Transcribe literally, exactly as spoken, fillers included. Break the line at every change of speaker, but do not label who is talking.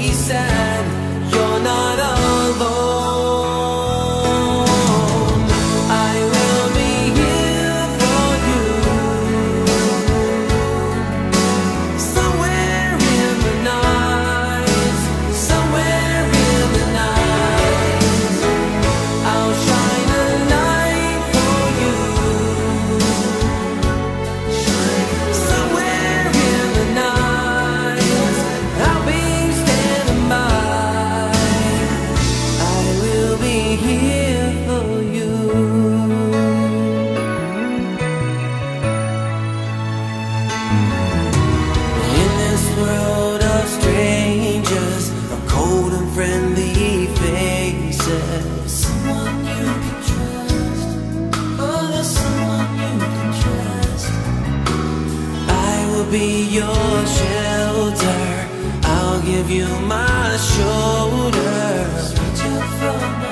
be sad, you're not alone. I will be here for you, somewhere in the night, somewhere in the night. I'll shine a light for you, somewhere in the night. I'll be standing by. I will be here for you. In this world of strangers, of cold and friendly faces, someone you can trust. Oh, there's someone you can trust. I will be your shelter, I'll give you my shoulder. Reach out for my